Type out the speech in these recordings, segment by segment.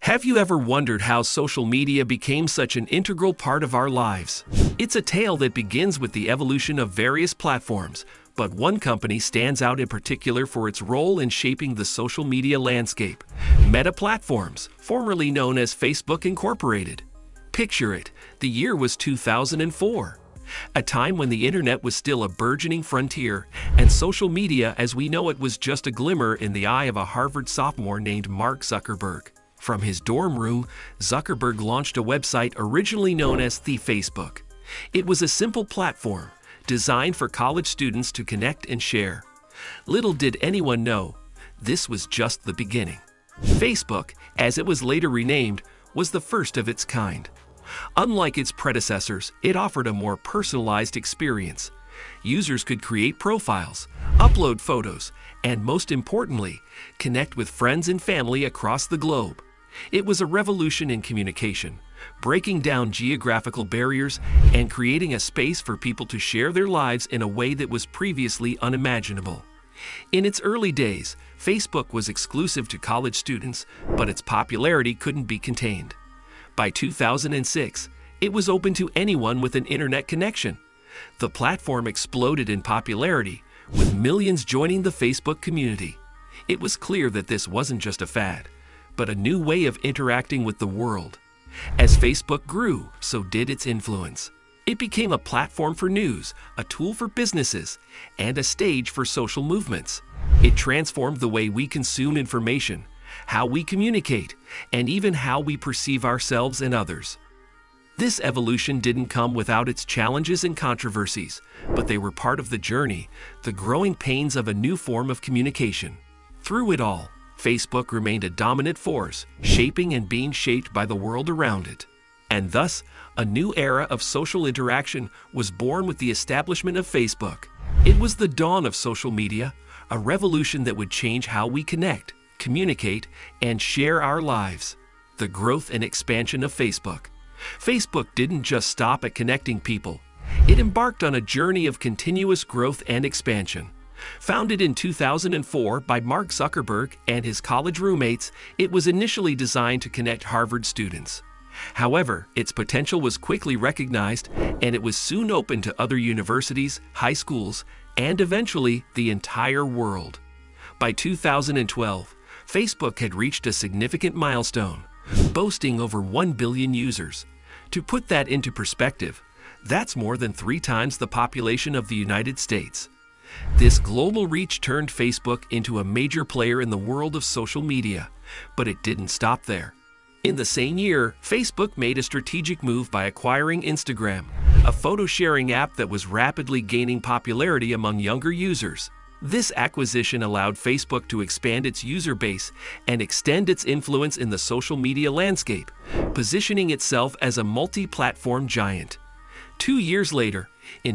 Have you ever wondered how social media became such an integral part of our lives? It's a tale that begins with the evolution of various platforms, but one company stands out in particular for its role in shaping the social media landscape: Meta Platforms, formerly known as Facebook Incorporated. Picture it, the year was 2004. A time when the internet was still a burgeoning frontier, and social media as we know it was just a glimmer in the eye of a Harvard sophomore named Mark Zuckerberg. From his dorm room, Zuckerberg launched a website originally known as the Facebook. It was a simple platform designed for college students to connect and share. Little did anyone know, this was just the beginning. Facebook, as it was later renamed, was the first of its kind. Unlike its predecessors, it offered a more personalized experience. Users could create profiles, upload photos, and most importantly, connect with friends and family across the globe. It was a revolution in communication, breaking down geographical barriers and creating a space for people to share their lives in a way that was previously unimaginable. In its early days, Facebook was exclusive to college students, but its popularity couldn't be contained. By 2006, it was open to anyone with an internet connection. The platform exploded in popularity, with millions joining the Facebook community. It was clear that this wasn't just a fad, but a new way of interacting with the world. As Facebook grew, so did its influence. It became a platform for news, a tool for businesses, and a stage for social movements. It transformed the way we consume information, how we communicate, and even how we perceive ourselves and others. This evolution didn't come without its challenges and controversies, but they were part of the journey, the growing pains of a new form of communication. Through it all, Facebook remained a dominant force, shaping and being shaped by the world around it. And thus, a new era of social interaction was born with the establishment of Facebook. It was the dawn of social media, a revolution that would change how we connect, communicate, and share our lives. The growth and expansion of Facebook. Facebook didn't just stop at connecting people. It embarked on a journey of continuous growth and expansion. Founded in 2004 by Mark Zuckerberg and his college roommates, it was initially designed to connect Harvard students. However, its potential was quickly recognized, and it was soon open to other universities, high schools, and eventually the entire world. By 2012, Facebook had reached a significant milestone, boasting over 1 billion users. To put that into perspective, that's more than 3 times the population of the United States. This global reach turned Facebook into a major player in the world of social media, but it didn't stop there. In the same year, Facebook made a strategic move by acquiring Instagram, a photo-sharing app that was rapidly gaining popularity among younger users. This acquisition allowed Facebook to expand its user base and extend its influence in the social media landscape, positioning itself as a multi-platform giant. 2 years later, in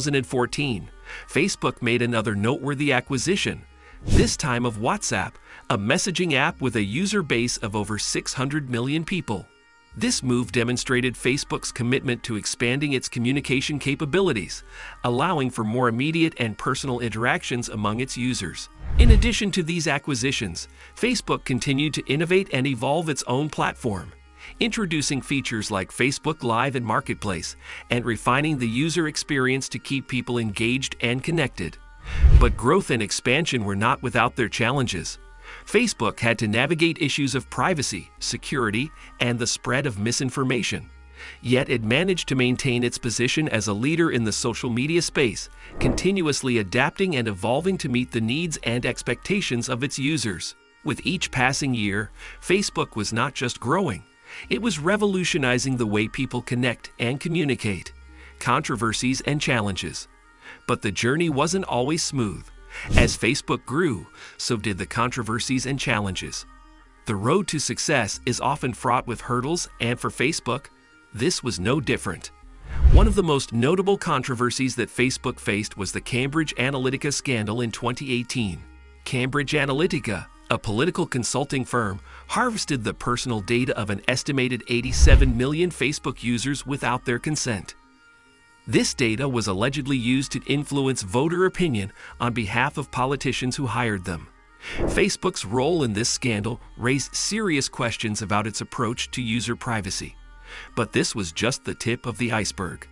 2014, Facebook made another noteworthy acquisition, this time of WhatsApp, a messaging app with a user base of over 600 million people. This move demonstrated Facebook's commitment to expanding its communication capabilities, allowing for more immediate and personal interactions among its users. In addition to these acquisitions, Facebook continued to innovate and evolve its own platform, introducing features like Facebook Live and Marketplace, and refining the user experience to keep people engaged and connected. But growth and expansion were not without their challenges. Facebook had to navigate issues of privacy, security, and the spread of misinformation. Yet it managed to maintain its position as a leader in the social media space, continuously adapting and evolving to meet the needs and expectations of its users. With each passing year, Facebook was not just growing, it was revolutionizing the way people connect and communicate, controversies and challenges. But the journey wasn't always smooth. As Facebook grew, so did the controversies and challenges. The road to success is often fraught with hurdles, and for Facebook, this was no different. One of the most notable controversies that Facebook faced was the Cambridge Analytica scandal in 2018. Cambridge Analytica, a political consulting firm, harvested the personal data of an estimated 87 million Facebook users without their consent. This data was allegedly used to influence voter opinion on behalf of politicians who hired them. Facebook's role in this scandal raised serious questions about its approach to user privacy. But this was just the tip of the iceberg.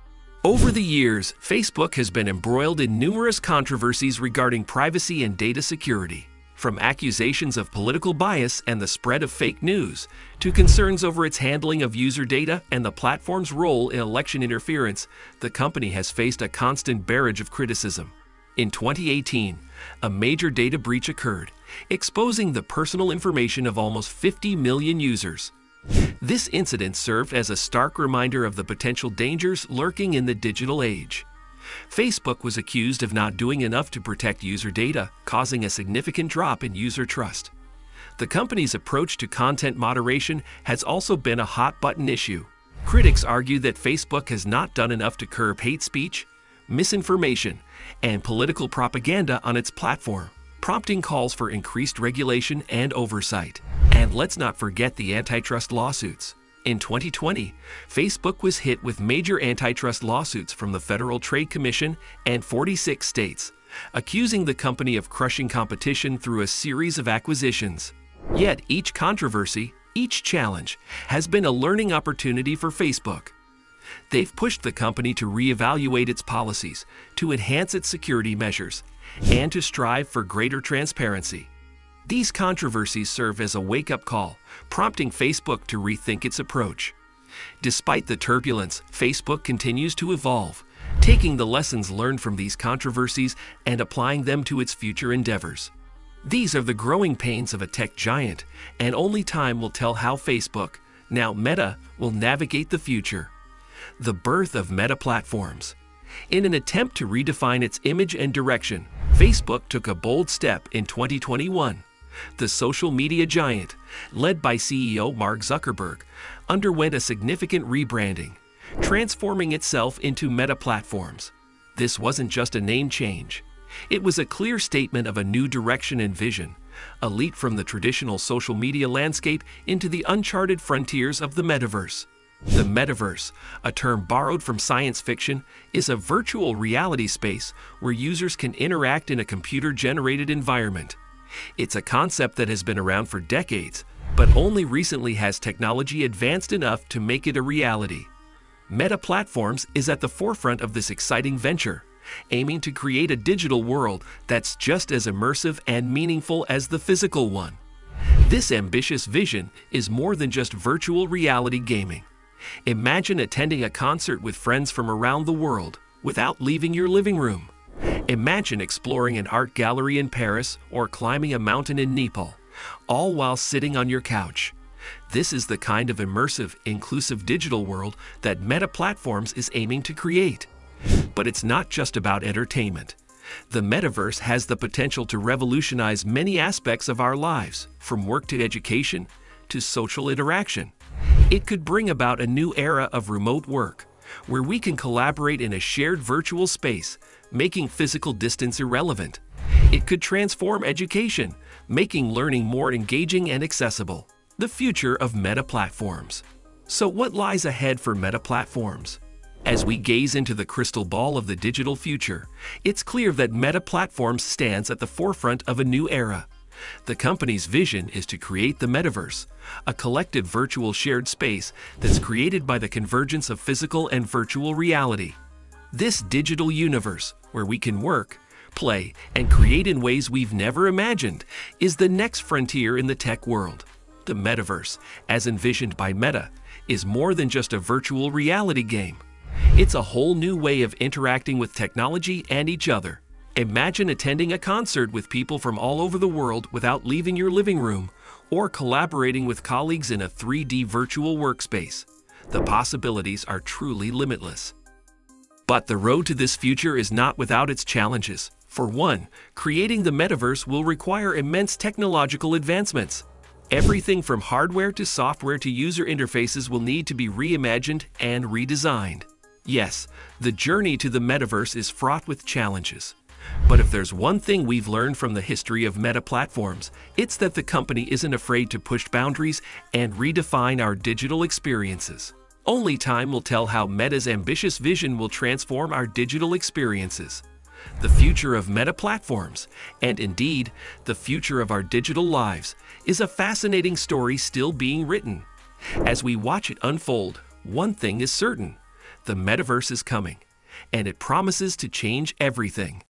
Over the years, Facebook has been embroiled in numerous controversies regarding privacy and data security. From accusations of political bias and the spread of fake news, to concerns over its handling of user data and the platform's role in election interference, the company has faced a constant barrage of criticism. In 2018, a major data breach occurred, exposing the personal information of almost 50 million users. This incident served as a stark reminder of the potential dangers lurking in the digital age. Facebook was accused of not doing enough to protect user data, causing a significant drop in user trust. The company's approach to content moderation has also been a hot-button issue. Critics argue that Facebook has not done enough to curb hate speech, misinformation, and political propaganda on its platform, prompting calls for increased regulation and oversight. And let's not forget the antitrust lawsuits. In 2020, Facebook was hit with major antitrust lawsuits from the Federal Trade Commission and 46 states, accusing the company of crushing competition through a series of acquisitions. Yet each controversy, each challenge, has been a learning opportunity for Facebook. They've pushed the company to reevaluate its policies, to enhance its security measures, and to strive for greater transparency. These controversies serve as a wake-up call, prompting Facebook to rethink its approach. Despite the turbulence, Facebook continues to evolve, taking the lessons learned from these controversies and applying them to its future endeavors. These are the growing pains of a tech giant, and only time will tell how Facebook, now Meta, will navigate the future. The birth of Meta platforms. In an attempt to redefine its image and direction, Facebook took a bold step in 2021. The social media giant, led by CEO Mark Zuckerberg, underwent a significant rebranding, transforming itself into Meta platforms. This wasn't just a name change. It was a clear statement of a new direction and vision, a leap from the traditional social media landscape into the uncharted frontiers of the metaverse. The metaverse, a term borrowed from science fiction, is a virtual reality space where users can interact in a computer-generated environment. It's a concept that has been around for decades, but only recently has technology advanced enough to make it a reality. Meta Platforms is at the forefront of this exciting venture, aiming to create a digital world that's just as immersive and meaningful as the physical one. This ambitious vision is more than just virtual reality gaming. Imagine attending a concert with friends from around the world without leaving your living room. Imagine exploring an art gallery in Paris or climbing a mountain in Nepal, all while sitting on your couch. This is the kind of immersive, inclusive digital world that Meta Platforms is aiming to create. But it's not just about entertainment. The metaverse has the potential to revolutionize many aspects of our lives, from work to education to social interaction. It could bring about a new era of remote work, where we can collaborate in a shared virtual space, making physical distance irrelevant. It could transform education, making learning more engaging and accessible. The future of Meta Platforms. So what lies ahead for Meta Platforms? As we gaze into the crystal ball of the digital future, it's clear that Meta Platforms stands at the forefront of a new era. The company's vision is to create the metaverse, a collective virtual shared space that's created by the convergence of physical and virtual reality. This digital universe, where we can work, play, and create in ways we've never imagined, is the next frontier in the tech world. The metaverse, as envisioned by Meta, is more than just a virtual reality game. It's a whole new way of interacting with technology and each other. Imagine attending a concert with people from all over the world without leaving your living room, or collaborating with colleagues in a 3D virtual workspace. The possibilities are truly limitless. But the road to this future is not without its challenges. For one, creating the metaverse will require immense technological advancements. Everything from hardware to software to user interfaces will need to be reimagined and redesigned. Yes, the journey to the metaverse is fraught with challenges. But if there's one thing we've learned from the history of Meta Platforms, it's that the company isn't afraid to push boundaries and redefine our digital experiences. Only time will tell how Meta's ambitious vision will transform our digital experiences. The future of meta platforms, and indeed, the future of our digital lives, is a fascinating story still being written. As we watch it unfold, one thing is certain: the metaverse is coming, and it promises to change everything.